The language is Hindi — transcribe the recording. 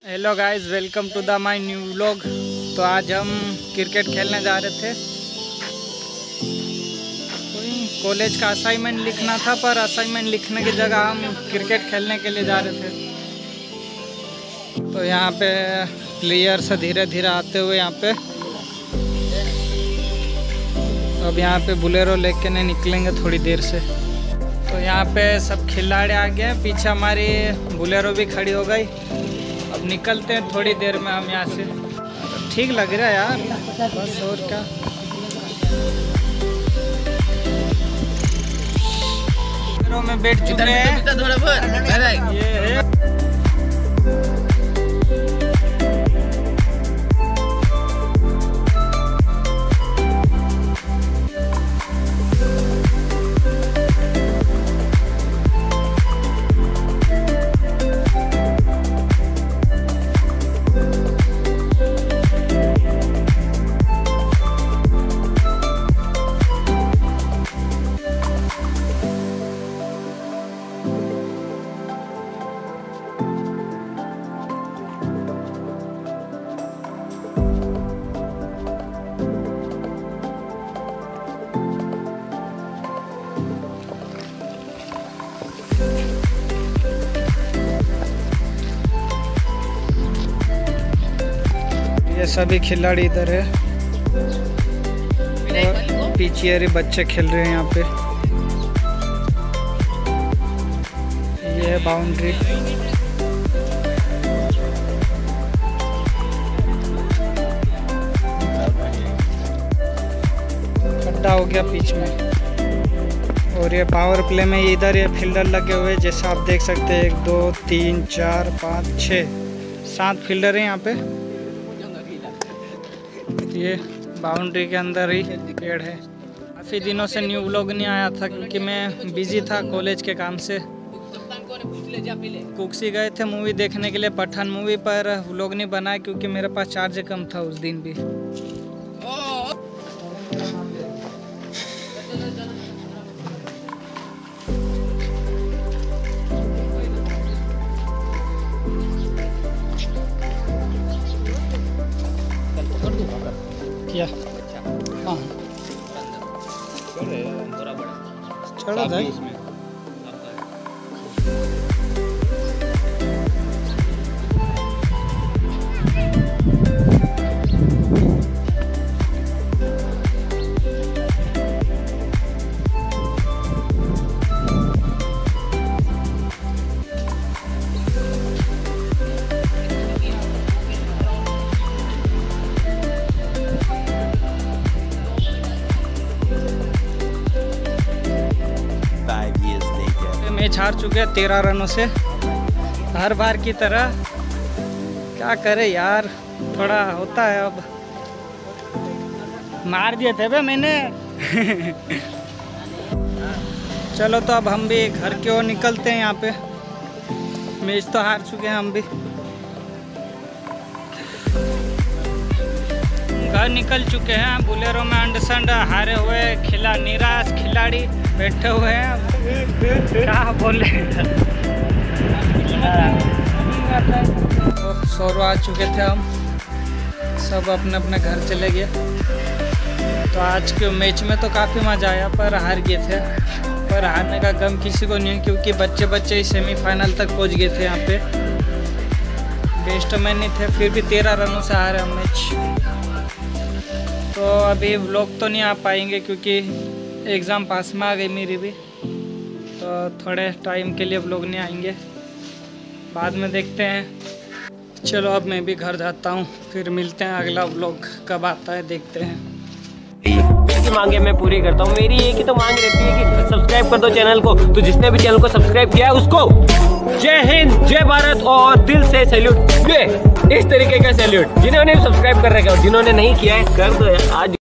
Hello guys, welcome to the my new vlog. तो आज हम क्रिकेट खेलने जा रहे थे। कॉलेज का असाइनमेंट लिखना था, पर असाइनमेंट लिखने की जगह हम क्रिकेट खेलने के लिए जा रहे थे। तो यहाँ पे प्लेयर्स धीरे धीरे आते हुए यहाँ पे, अब यहाँ पे बुलेरो लेके नहीं निकलेंगे थोड़ी देर से। तो यहाँ पे सब खिलाड़ी आ गए, पीछे हमारी बुलेरो भी खड़ी हो गई। अब निकलते हैं थोड़ी देर में हम यहाँ से। ठीक लग रहा है यार, बस और क्या। बुलेरो में बैठ चुके हैं। ये है ये सभी खिलाड़ी इधर है और पीछे बच्चे खेल रहे हैं यहाँ पे। ये है बाउंड्री। खड्डा हो गया बीच में। और ये पावर प्ले में इधर ये फील्डर लगे हुए, जैसा आप देख सकते हैं। 1 2 3 4 5 6 7 फील्डर हैं यहाँ पे। ये बाउंड्री के अंदर ही पेड़ है। काफ़ी दिनों से न्यू व्लॉग नहीं आया था क्योंकि मैं बिजी था कॉलेज के काम से। कुक्सी गए थे मूवी देखने के लिए, पठान मूवी, पर व्लॉग नहीं बनाया क्योंकि मेरे पास चार्ज कम था उस दिन भी। क्या हाँ चढ़ा था इसमें। मैच हार चुके हैं 13 रनों से, हर बार की तरह। क्या करे यार, थोड़ा होता है। अब मार दिए थे बे मैंने। चलो तो अब हम भी घर की ओर निकलते हैं। यहाँ पे मैच तो हार चुके हैं हम भी। घर निकल चुके हैं। बुलेरो में अंडसंड हारे हुए निराश खिलाड़ी बैठे हुए हैं। क्या बोले, सौरव आ चुके थे हम, सब अपने अपने घर चले गए। तो आज के मैच में तो काफ़ी मज़ा आया, पर हार गए थे। पर हारने का गम किसी को नहीं, क्योंकि बच्चे ही सेमीफाइनल तक पहुंच गए थे। यहाँ पे बेस्ट मैन नहीं थे, फिर भी 13 रनों से हारे हम मैच। तो अभी व्लॉग तो नहीं आ पाएंगे क्योंकि एग्ज़ाम पास में आ गई मेरी भी। तो थोड़े टाइम के लिए व्लॉग नहीं आएंगे, बाद में देखते हैं। चलो अब मैं भी घर जाता हूँ, फिर मिलते हैं। अगला व्लॉग कब आता है देखते हैं। मांगे मैं पूरी करता हूँ। मेरी एक ही तो मांग रहती है कि सब्सक्राइब कर दो चैनल को। तो जिसने भी चैनल को सब्सक्राइब किया है उसको जय हिंद, जय भारत और दिल से सैल्यूट। इस तरीके का सैल्यूट। जिन्होंने सब्सक्राइब कर रखा है और जिन्होंने नहीं किया है कर दो यार आज।